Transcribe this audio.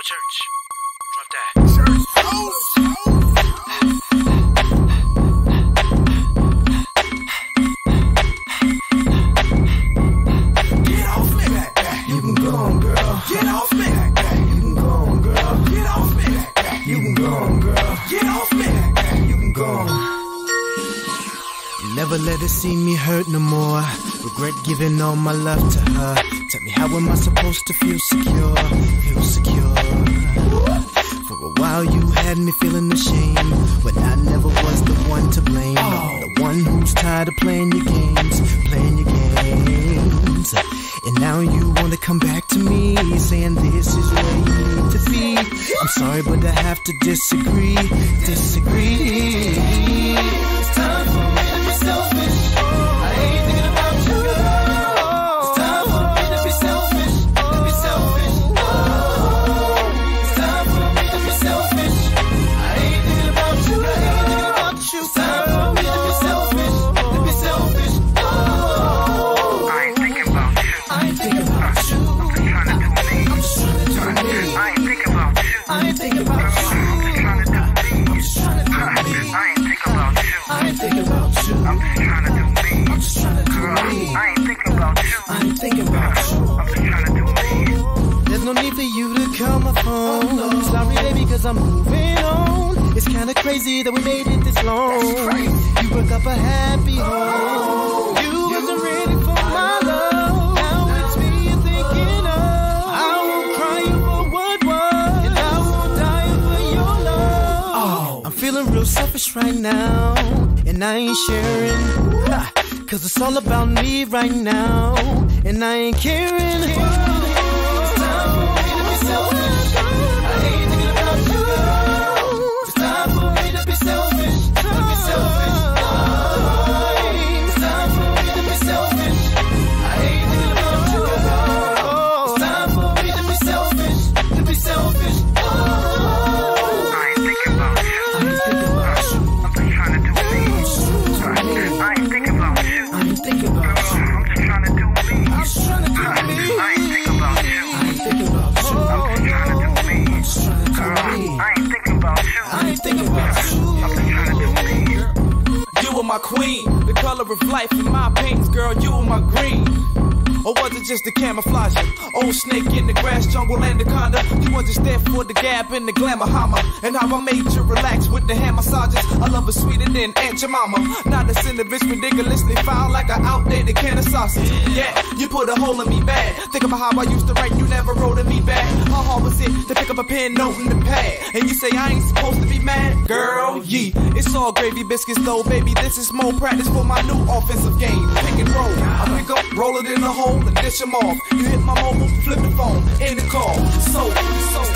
Church, drop that. Get off me, back. You can go on, girl. Get off me, back. You can go on, girl. Get off me, back. You can go on, girl. Get off me, back. You can go on. Never let her see me hurt no more. Regret giving all my love to her. Tell me, how am I supposed to feel secure? Feel secure. For a while you had me feeling ashamed, when I never was the one to blame. The one who's tired of playing your games, playing your games. And now you wanna come back to me, saying this is where you need to be. I'm sorry, but I have to disagree, disagree. It's time for me to be selfish. I ain't thinking about you. It's time for me to be selfish, to be selfish. It's time for me to be selfish. I ain't thinking about you. I ain't thinking about you. It's time for me to be selfish, to be selfish. I ain't thinking about you. I ain't thinking about you. I'm just trying to do me. I'm just trying to do me. I ain't thinking about you. I ain't thinking about you. I'm just trying to do me. I'm just trying to do me. I ain't thinking about you. I ain't thinking about you. I'm just trying to do me. I'm just trying to do Girl, me. I ain't thinking about you. I ain't thinking about you. I'm just trying to do me. There's no need for you to call my phone. Sorry, baby, cause I'm moving on. It's kinda crazy that we made it this long. You broke up a happy home. You wasn't ready for my love. Now it's me you're thinking of. I won't cry you for what was, and I won't die for your love. I'm feeling real selfish right now, and I ain't sharing. Cause it's all about me right now, and I ain't caring. It's time for me to be selfish. I ain't thinking about you. It's time for me to be selfish, to be selfish. It's time for me to be selfish. I ain't thinking about you. It's time for me to be selfish, to be selfish. I ain't thinking about you. I ain't thinking about you. I'm just trying to do me. I ain't thinking about you. I ain't thinking about you. I'm just trying to do me. I'm just trying to do me. I ain't thinking about you. I ain't thinking about you. I'm just trying to do me. I'm just trying to do Girl, me. I ain't thinking about you. I ain't thinking about you. I'm just trying to do me. You are my queen, the color of life in my pinks, girl, you are my green. Or was it just the camouflage? Old snake in the grass, jungle anaconda. You were just there for the gap and the glamour hammer. And how I made you relax with the hand massages. I love it sweeter than Aunt Jemima. Not a sin of bitch, ridiculously foul like an outdated can of sausage. Yeah, you put a hole in me bad. Think about how I used to write, you never wrote at me back. How hard was it to pick up a pen, note in the pad? And you say I ain't supposed to be mad? Girl, yeah, it's all gravy biscuits though, baby. This is more practice for my new offensive game. Pick and roll, I pick up, roll it in the hole and dish them off. You hit my mobile, flip the phone, in the call. So